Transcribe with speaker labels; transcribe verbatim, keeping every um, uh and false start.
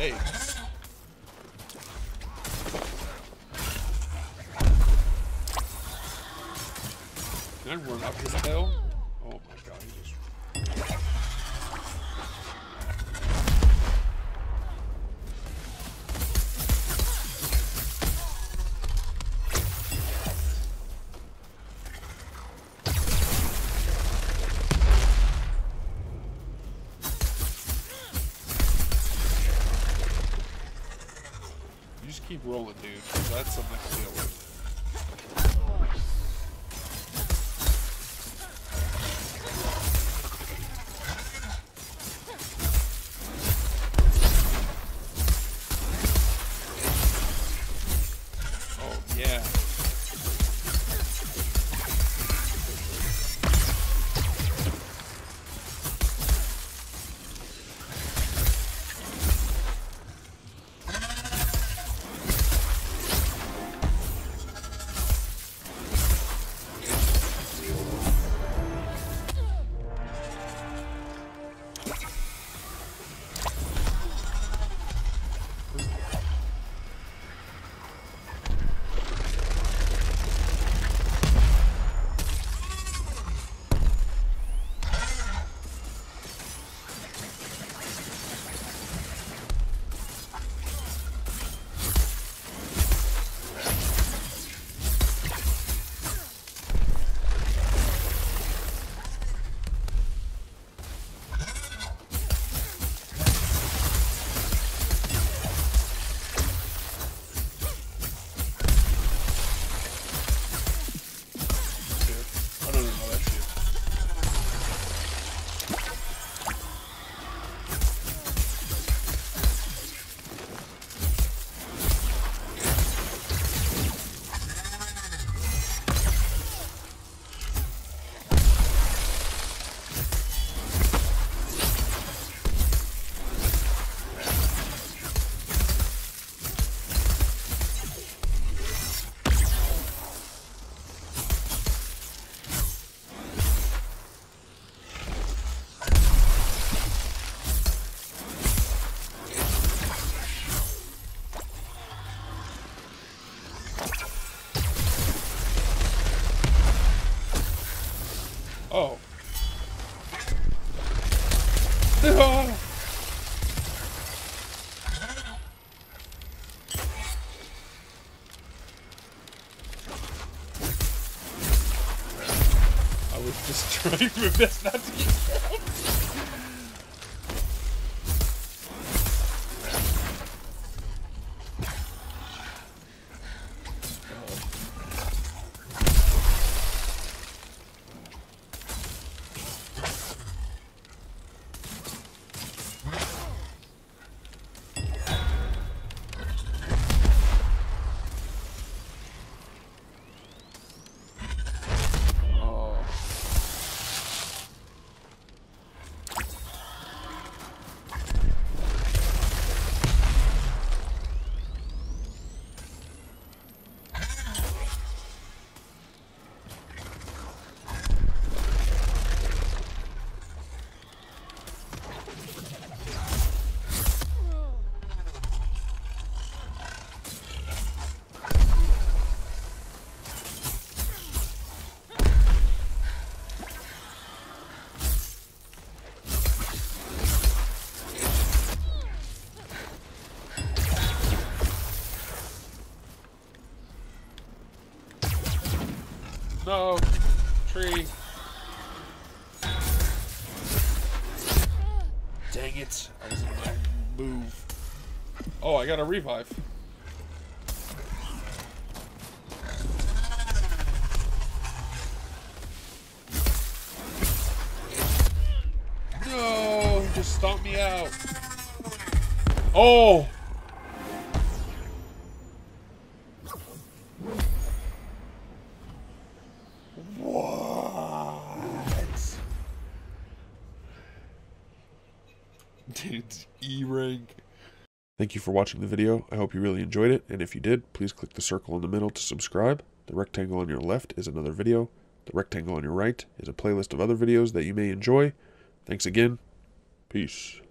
Speaker 1: eggs. Can I run up his tail? Oh my god, he just... You just keep rolling, dude, 'cause that's something I can deal with. Yeah. Oh. Oh. I was just trying my best not to get killed. No, tree. Dang it. I was in my move. Oh, I got a revive. No, he just stomped me out. Oh! Dude's E-rank. Thank you for watching the video. I hope you really enjoyed it, and if you did, please click the circle in the middle to subscribe. The rectangle on your left is another video. The rectangle on your right is a playlist of other videos that you may enjoy. Thanks again. Peace.